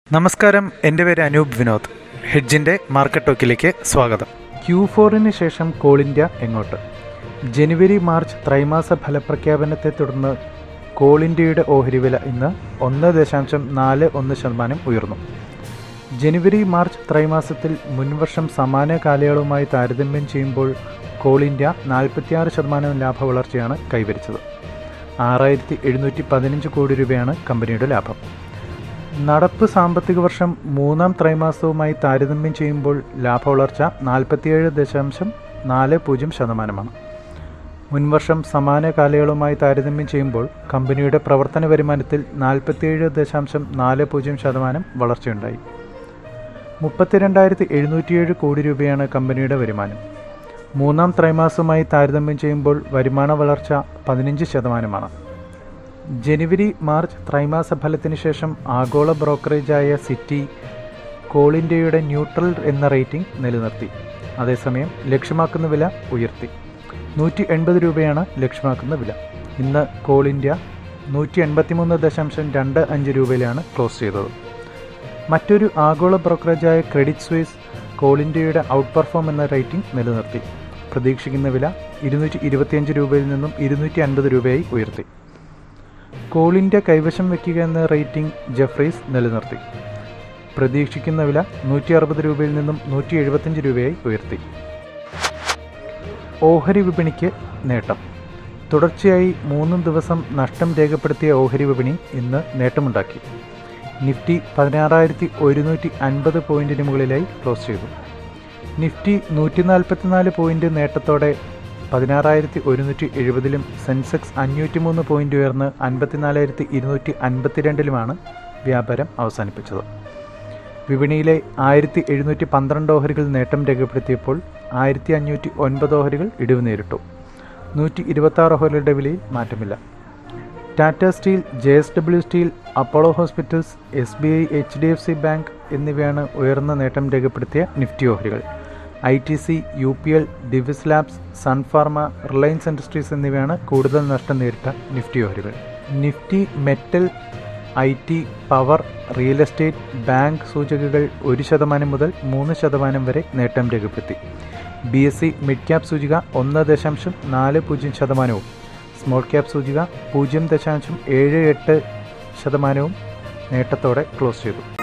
നമസ്കാരം, എൻ്റെ പേര് അനൂപ് വിനോദ്. ഹെഡ്ജിൻ്റെ മാർക്കറ്റ് ടോക്കിലേക്ക് സ്വാഗതം. Q4 ശേഷം കോൾ ഇന്ത്യ എങ്ങോട്ട്? ജനുവരി മാർച്ച് ത്രൈമാസ ഫലപ്രഖ്യാപനത്തെ തുടർന്ന് കോൾ ഇന്ത്യയുടെ ഓഹരി വില ഇന്ന് 1.41% ഉയർന്നു. ജനുവരി മാർച്ച് ത്രൈമാസത്തിൽ മുൻവർഷം സമാന കാലയളവുമായി താരതമ്യം ചെയ്യുമ്പോൾ കോൾ ഇന്ത്യ 46% ലാഭവളർച്ചയാണ് കൈവരിച്ചത്. 6,715 കോടി രൂപയാണ് കമ്പനിയുടെ ലാഭം. നടപ്പ് സാമ്പത്തിക വർഷം മൂന്നാം ത്രൈമാസവുമായി താരതമ്യം ചെയ്യുമ്പോൾ ലാഭവളർച്ച 47.40%. മുൻവർഷം സമാന കാലയളവുമായി താരതമ്യം ചെയ്യുമ്പോൾ കമ്പനിയുടെ പ്രവർത്തന വരുമാനത്തിൽ 47.40% വളർച്ചയുണ്ടായി. 32,707 കോടി രൂപയാണ് കമ്പനിയുടെ വരുമാനം. മൂന്നാം ത്രൈമാസവുമായി താരതമ്യം ചെയ്യുമ്പോൾ വരുമാന വളർച്ച 15%. ജനുവരി മാർച്ച് ത്രൈമാസ ഫലത്തിന് ശേഷം ആഗോള ബ്രോക്കറേജായ സിറ്റി കോൾ ഇന്ത്യയുടെ ന്യൂട്രൽ എന്ന റേറ്റിംഗ് നിലനിർത്തി. അതേസമയം ലക്ഷ്യമാക്കുന്ന വില ഉയർത്തി. 180 രൂപയാണ് ലക്ഷ്യമാക്കുന്ന വില. ഇന്ന് കോൾ ഇന്ത്യ 183.25 രൂപയിലാണ് ക്ലോസ് ചെയ്തത്. മറ്റൊരു ആഗോള ബ്രോക്കറേജായ ക്രെഡിറ്റ് സ്വിസ് കോൾ ഇന്ത്യയുടെ ഔട്ട് പെർഫോം എന്ന റേറ്റിംഗ് നിലനിർത്തി. പ്രതീക്ഷിക്കുന്ന വില 225 രൂപയിൽ നിന്നും 250 രൂപയായി ഉയർത്തി. കോൾ ഇന്ത്യ കൈവശം വയ്ക്കുക എന്ന റേറ്റിംഗ് ജെഫ്രീസ് നിലനിർത്തി. പ്രതീക്ഷിക്കുന്ന വില 160 രൂപയിൽ നിന്നും 175 രൂപയായി ഉയർത്തി. ഓഹരി വിപണിക്ക് നേട്ടം. തുടർച്ചയായി 3 ദിവസം നഷ്ടം രേഖപ്പെടുത്തിയ ഓഹരി വിപണി ഇന്ന് നേട്ടമുണ്ടാക്കി. നിഫ്റ്റി 16,150 പോയിന്റിന് മുകളിലായി ക്ലോസ് ചെയ്തു. നിഫ്റ്റി 144 പോയിന്റ് നേട്ടത്തോടെ 16,170 സെൻസെക്സ് 503 പോയിന്റ് ഉയർന്ന് 54,252 വ്യാപാരം അവസാനിപ്പിച്ചത്. വിപണിയിലെ 1,712 ഓഹരികൾ നേട്ടം രേഖപ്പെടുത്തിയപ്പോൾ 1,509 ഓഹരികൾ ഇടിവ് നേരിട്ടു. 126 ഓഹരികളുടെ വിലയിൽ മാറ്റമില്ല. Tata steel, JSW steel, Apollo hospitals, SBI, HDFC bank എന്നിവയാണ് ഉയർന്ന നേട്ടം രേഖപ്പെടുത്തിയ നിഫ്റ്റി ഓഹരികൾ. ITC, UPL, Divi's labs, Sun Pharma, Reliance industries എന്നിവയാണ് കൂടുതൽ നഷ്ടം നേരിട്ട നിഫ്റ്റി ഓഹരികൾ. Nifty metal, IT, power, real estate, bank സൂചികകൾ 1% മുതൽ 3% വരെ നേട്ടം രേഖപ്പെടുത്തി. BSE മിഡ് ക്യാപ് സൂചിക 1.40%, സ്മോൾ ക്യാപ് സൂചിക 0.78% നേട്ടത്തോടെ ക്ലോസ് ചെയ്തു.